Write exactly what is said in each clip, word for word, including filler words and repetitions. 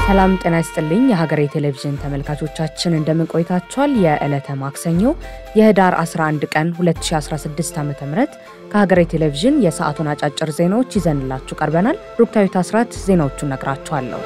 ሰላም ጤና ይስጥልኝ የሀገሬ ቴሌቪዥን ተመልካቾቻችን እንደምን ቆይታችኋል? የዕለተ ማክሰኞ የህዳር አስራ አንድ ቀን ሁለት ሺህ አስራ ስድስት ዓመተ ምህረት ከሀገሬ ቴሌቪዥን የሰዓቱን አጫጭር ዜናዎች ይዘንላችሁ ቀርበናል። ሩክታዊት አስራት ዜናዎቹን ነግራችኋለሁ።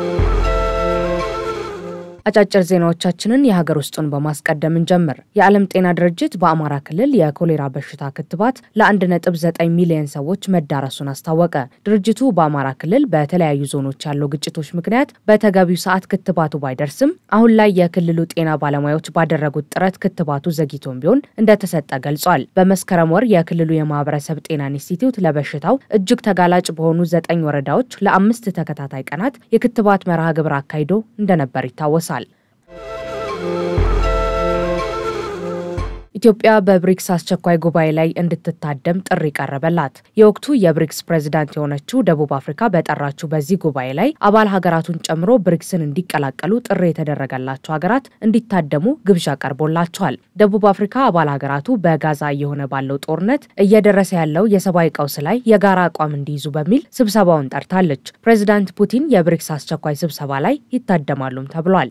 አጫጭር ዜናዎቻችንን የሀገር ውስጡን በማስቀደም እንጀምር። የዓለም ጤና ድርጅት በአማራ ክልል የኮሌራ በሽታ ክትባት ለ1 ነጥብ ዘጠኝ ሚሊዮን ሰዎች መዳረሱን አስታወቀ። ድርጅቱ በአማራ ክልል በተለያዩ ዞኖች ያለው ግጭቶች ምክንያት በተገቢው ሰዓት ክትባቱ ባይደርስም አሁን ላይ የክልሉ ጤና ባለሙያዎች ባደረጉት ጥረት ክትባቱ ዘግይቶም ቢሆን እንደተሰጠ ገልጿል። በመስከረም ወር የክልሉ የማህበረሰብ ጤና ኢንስቲትዩት ለበሽታው እጅግ ተጋላጭ በሆኑ ዘጠኝ ወረዳዎች ለአምስት ተከታታይ ቀናት የክትባት መርሃ ግብር አካሂዶ እንደነበር ይታወሳል። ኢትዮጵያ በብሪክስ አስቸኳይ ጉባኤ ላይ እንድትታደም ጥሪ ቀረበላት። የወቅቱ የብሪክስ ፕሬዝዳንት የሆነችው ደቡብ አፍሪካ በጠራችው በዚህ ጉባኤ ላይ አባል ሀገራቱን ጨምሮ ብሪክስን እንዲቀላቀሉ ጥሪ የተደረገላቸው ሀገራት እንዲታደሙ ግብዣ ቀርቦላቸዋል። ደቡብ አፍሪካ አባል ሀገራቱ በጋዛ እየሆነ ባለው ጦርነት እየደረሰ ያለው የሰብአዊ ቀውስ ላይ የጋራ አቋም እንዲይዙ በሚል ስብሰባውን ጠርታለች። ፕሬዝዳንት ፑቲን የብሪክስ አስቸኳይ ስብሰባ ላይ ይታደማሉም ተብሏል።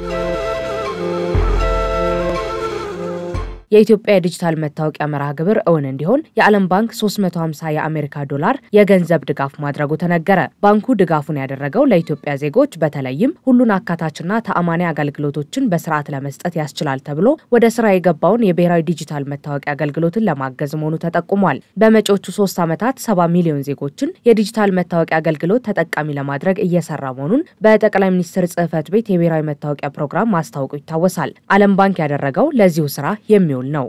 የኢትዮጵያ ዲጂታል መታወቂያ መርሃ ግብር እውን እንዲሆን የዓለም ባንክ ሶስት መቶ ሃምሳ የአሜሪካ ዶላር የገንዘብ ድጋፍ ማድረጉ ተነገረ። ባንኩ ድጋፉን ያደረገው ለኢትዮጵያ ዜጎች በተለይም ሁሉን አካታችና ተአማኒ አገልግሎቶችን በስርዓት ለመስጠት ያስችላል ተብሎ ወደ ስራ የገባውን የብሔራዊ ዲጂታል መታወቂያ አገልግሎትን ለማገዝ መሆኑ ተጠቁሟል። በመጪዎቹ ሶስት ዓመታት ሰባ ሚሊዮን ዜጎችን የዲጂታል መታወቂያ አገልግሎት ተጠቃሚ ለማድረግ እየሰራ መሆኑን በጠቅላይ ሚኒስትር ጽሕፈት ቤት የብሔራዊ መታወቂያ ፕሮግራም ማስታወቁ ይታወሳል። ዓለም ባንክ ያደረገው ለዚሁ ስራ የሚውል ነው።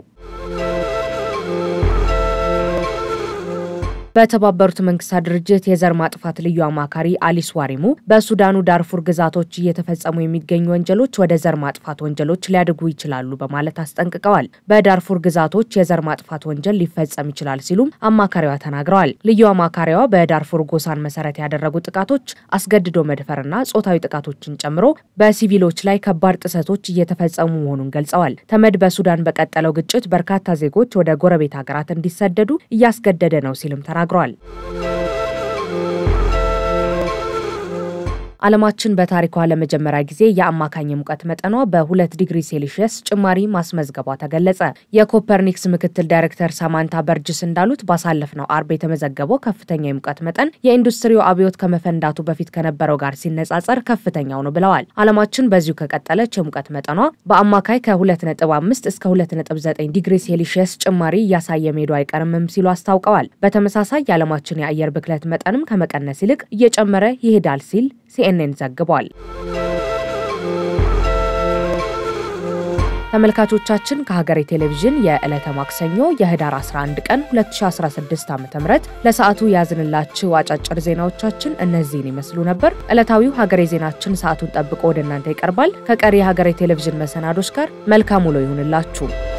በተባበሩት መንግስታት ድርጅት የዘር ማጥፋት ልዩ አማካሪ አሊስ ዋሪሙ በሱዳኑ ዳርፉር ግዛቶች እየተፈጸሙ የሚገኙ ወንጀሎች ወደ ዘር ማጥፋት ወንጀሎች ሊያድጉ ይችላሉ በማለት አስጠንቅቀዋል። በዳርፉር ግዛቶች የዘር ማጥፋት ወንጀል ሊፈጸም ይችላል ሲሉም አማካሪዋ ተናግረዋል። ልዩ አማካሪዋ በዳርፉር ጎሳን መሰረት ያደረጉ ጥቃቶች፣ አስገድዶ መድፈርና ጾታዊ ጥቃቶችን ጨምሮ በሲቪሎች ላይ ከባድ ጥሰቶች እየተፈጸሙ መሆኑን ገልጸዋል። ተመድ በሱዳን በቀጠለው ግጭት በርካታ ዜጎች ወደ ጎረቤት ሀገራት እንዲሰደዱ እያስገደደ ነው ሲልም ተናግረዋል። ዓለማችን በታሪኳ ለመጀመሪያ ጊዜ የአማካኝ ሙቀት መጠኗ በሁለት ዲግሪ ሴልሺየስ ጭማሪ ማስመዝገቧ ተገለጸ። የኮፐርኒክስ ምክትል ዳይሬክተር ሳማንታ በርጅስ እንዳሉት ባሳለፍነው አርብ የተመዘገበው ከፍተኛ የሙቀት መጠን የኢንዱስትሪው አብዮት ከመፈንዳቱ በፊት ከነበረው ጋር ሲነጻጸር ከፍተኛው ነው ብለዋል። ዓለማችን በዚሁ ከቀጠለች የሙቀት መጠኗ በአማካይ ከሁለት ነጥብ አምስት እስከ ሁለት ነጥብ ዘጠኝ ዲግሪ ሴልሺየስ ጭማሪ እያሳየ መሄዱ አይቀርምም ሲሉ አስታውቀዋል። በተመሳሳይ የዓለማችን የአየር ብክለት መጠንም ከመቀነስ ይልቅ እየጨመረ ይሄዳል ሲል ሲኤንኤን ዘግቧል። ተመልካቾቻችን ከሀገሬ ቴሌቪዥን የዕለተ ማክሰኞ የህዳር አስራ አንድ ቀን ሁለት ሺህ አስራ ስድስት ዓመተ ምህረት ለሰዓቱ ያዝንላችሁ አጫጭር ዜናዎቻችን እነዚህን ይመስሉ ነበር። ዕለታዊው ሀገሬ ዜናችን ሰዓቱን ጠብቆ ወደ እናንተ ይቀርባል። ከቀሪ የሀገሬ ቴሌቪዥን መሰናዶች ጋር መልካም ውሎ ይሁንላችሁ።